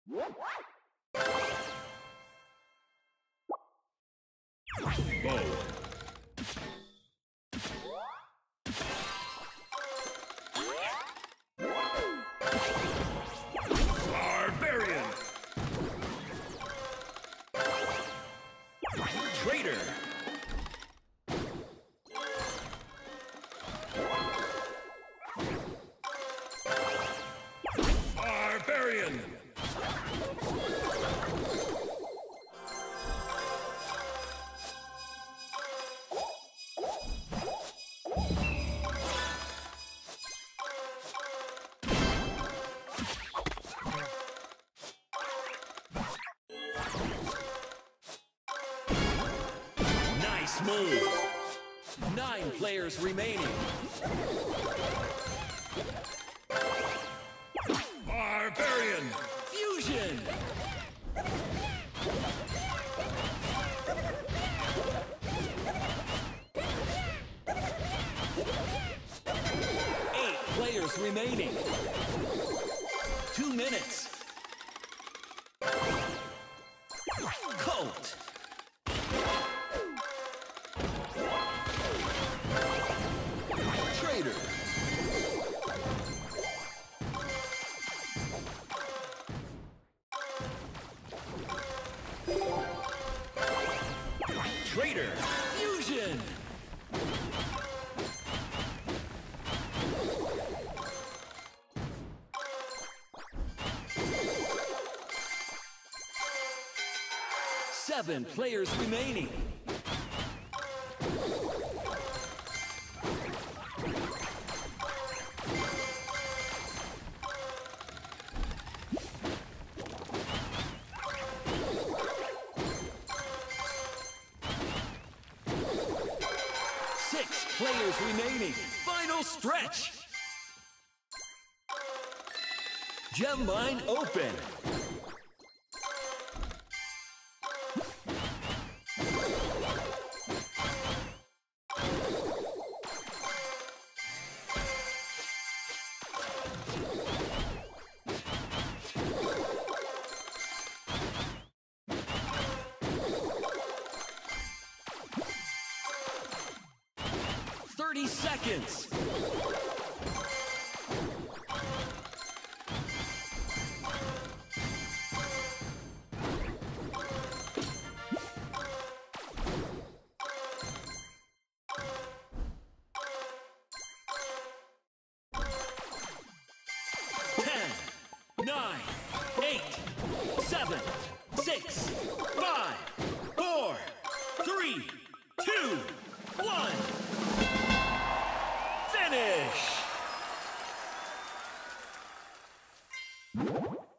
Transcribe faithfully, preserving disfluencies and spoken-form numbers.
Bow. Barbarian. Trader. Barbarian. Nice move. Nine players remaining. Barbarian. Fusion. Eight players remaining. Two minutes. Colt. Trader. Trader. Fusion. Seven players remaining. Six players remaining. Final stretch. Gem mine open. Thirty seconds. Ten, nine, eight, seven, six, five, four, three, two, one. Finish!